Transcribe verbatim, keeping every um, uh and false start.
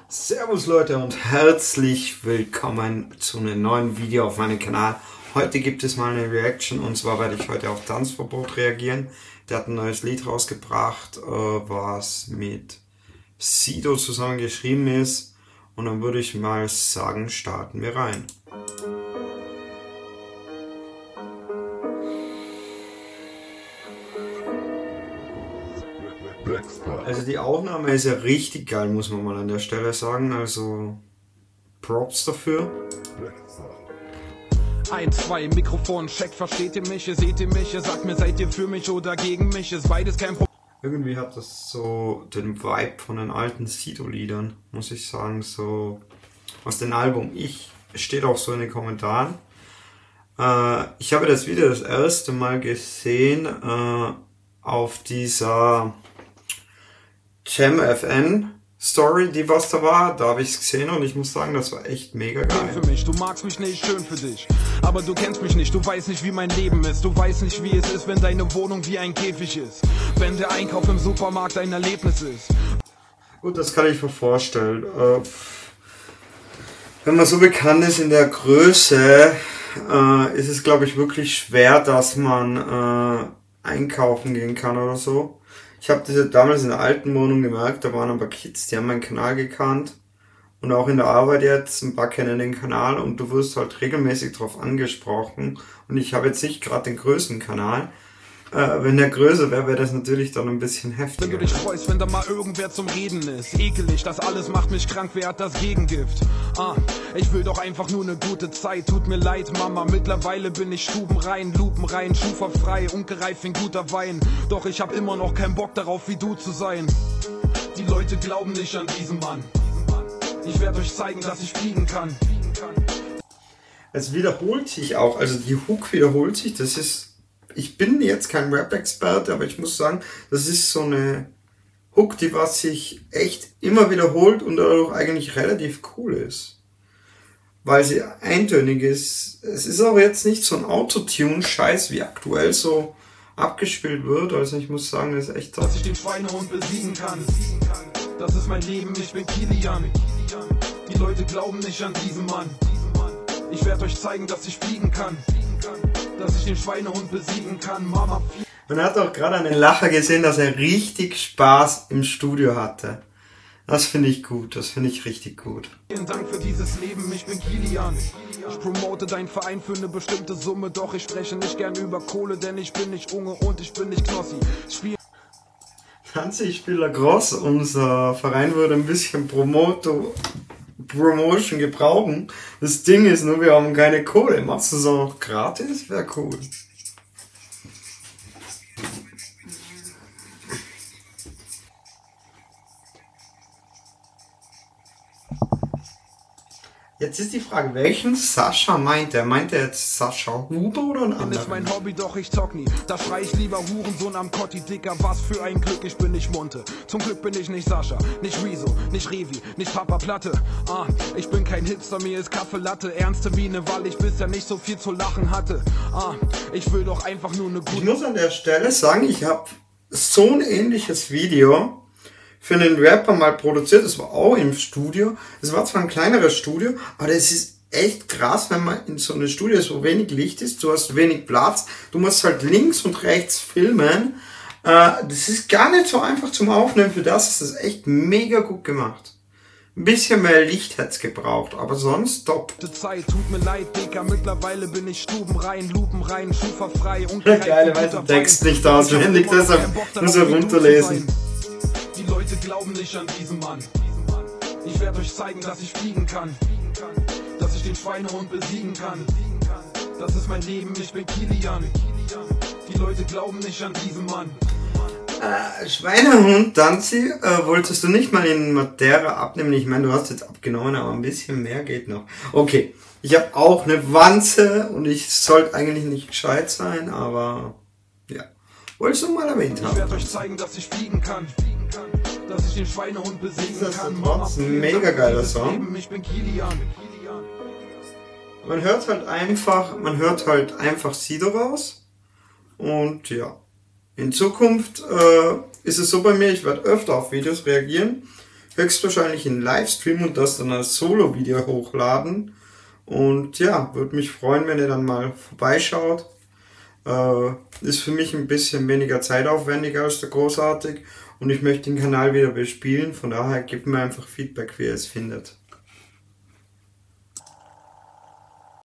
Servus Leute und herzlich willkommen zu einem neuen Video auf meinem Kanal. Heute gibt es mal eine Reaction und zwar werde ich heute auf Tanzverbot reagieren. Der hat ein neues Lied rausgebracht, was mit Sido zusammen geschrieben ist. Und dann würde ich mal sagen, starten wir rein. Also die Aufnahme ist ja richtig geil, muss man mal an der Stelle sagen, also Props dafür. Ein, zwei, Mikrofon, check, versteht ihr mich, ihr seht ihr mich, ihr sagt mir, seid ihr für mich oder gegen mich, ist beides kein Problem. Irgendwie hat das so den Vibe von den alten Sido-Liedern, muss ich sagen, so aus dem Album. Ich, steht auch so in den Kommentaren. Äh, ich habe das Video das erste Mal gesehen äh, auf dieser Jam F N Story, die was da war, da habe ich es gesehen und ich muss sagen, das war echt mega geil. Für mich, du magst mich nicht, schön für dich, aber du kennst mich nicht, du weißt nicht, wie mein Leben ist, du weißt nicht, wie es ist, wenn deine Wohnung wie ein Käfig ist, wenn der Einkauf im Supermarkt ein Erlebnis ist. Gut, das kann ich mir vorstellen. Äh, wenn man so bekannt ist in der Größe, äh, ist es, glaube ich, wirklich schwer, dass man äh, einkaufen gehen kann oder so. Ich habe das damals in der alten Wohnung gemerkt, da waren ein paar Kids, die haben meinen Kanal gekannt. Und auch in der Arbeit jetzt, ein paar kennen den Kanal und du wirst halt regelmäßig darauf angesprochen. Und ich habe jetzt nicht gerade den größten Kanal. Äh, wenn der größer wäre, wäre das natürlich dann ein bisschen heftiger. Wenn du dich freust, wenn da mal irgendwer zum Reden ist. Ekelig, das alles macht mich krank, wer hat das Gegengift? Ah, ich will doch einfach nur eine gute Zeit. Tut mir leid, Mama, mittlerweile bin ich stubenrein, lupenrein, schuferfrei, ungereift wie ein guter Wein. Doch ich hab immer noch keinen Bock darauf, wie du zu sein. Die Leute glauben nicht an diesen Mann. Ich werde euch zeigen, dass ich fliegen kann. Es wiederholt sich auch, also die Hook wiederholt sich, das ist... Ich bin jetzt kein Rap-Experte, aber ich muss sagen, das ist so eine Hook, die was sich echt immer wiederholt und dadurch eigentlich relativ cool ist. Weil sie eintönig ist. Es ist auch jetzt nicht so ein Autotune-Scheiß, wie aktuell so abgespielt wird. Also ich muss sagen, das ist echt... Dass ich den Schweinehund besiegen kann. Das ist mein Leben, ich bin Kilian. Die Leute glauben nicht an diesen Mann. Ich werde euch zeigen, dass ich fliegen kann. Dass ich den Schweinehund besiegen kann, Mama. Man hat auch gerade einen Lacher gesehen, dass er richtig Spaß im Studio hatte. Das finde ich gut, das finde ich richtig gut. Vielen Dank für dieses Leben, ich bin Kilian. Ich promote deinen Verein für eine bestimmte Summe, doch ich spreche nicht gern über Kohle, denn ich bin nicht Unge und ich bin nicht Knossi. Spiel Tanzi, ich spiele Lacrosse, unser Verein würde ein bisschen Promoto, Promotion gebrauchen. Das Ding ist nur, wir haben keine Kohle. Machst du es auch noch gratis? Wäre cool. Jetzt ist die Frage, welchen Sascha meint er? Meint er jetzt Sascha Huber oder einen anderen? Das ist mein Hobby, doch ich zock nie. Da schrei ich lieber Hurensohn am Kotti, Dicker. Was für ein Glück, ich bin nicht Monte. Zum Glück bin ich nicht Sascha, nicht Rezo, nicht Revi, nicht Papa Platte. Ah, ich bin kein Hipster, mir ist Kaffee Latte. Ernste Miene, weil ich bisher nicht so viel zu lachen hatte. Ah, ich will doch einfach nur eine gute... Ich muss an der Stelle sagen, ich habe so ein ähnliches Video für einen Rapper mal produziert, das war auch im Studio. Es war zwar ein kleineres Studio, aber das ist echt krass, wenn man in so einem Studio ist, wo wenig Licht ist, du hast wenig Platz, du musst halt links und rechts filmen. Äh, das ist gar nicht so einfach zum Aufnehmen, für das ist das echt mega gut gemacht. Ein bisschen mehr Licht hätte es gebraucht, aber sonst top. Zeit, tut mir leid, Dicker, mittlerweile bin ich stubenrein, lupenrein, schuferfrei. Geil, weiß den Text nicht auswendig, deshalb muss er runterlesen. Die Leute glauben nicht an diesen Mann. Ich werde euch zeigen, dass ich fliegen kann. Dass ich den Schweinehund besiegen kann. Das ist mein Leben, ich bin Kilian. Die Leute glauben nicht an diesen Mann. Äh, Schweinehund, Tanzi, äh, wolltest du nicht mal in Matera abnehmen? Ich meine, du hast jetzt abgenommen, aber ein bisschen mehr geht noch. Okay, ich habe auch eine Wanze und ich sollte eigentlich nicht gescheit sein, aber ja. Wolltest du mal erwähnt haben. Ich werde euch zeigen, dass ich fliegen kann. Dass ich den Schweinehund besiegen das kann. Das ist ein mega geiler Song. Ich bin Kilian. Man hört halt einfach, man hört halt einfach Sido raus. Und ja. In Zukunft äh, ist es so bei mir, ich werde öfter auf Videos reagieren. höchstwahrscheinlich in Livestream und das dann als Solo-Video hochladen. Und ja, würde mich freuen, wenn ihr dann mal vorbeischaut. Äh, ist für mich ein bisschen weniger zeitaufwendiger als der Großartig und ich möchte den Kanal wieder bespielen, von daher gebt mir einfach Feedback, wie ihr es findet.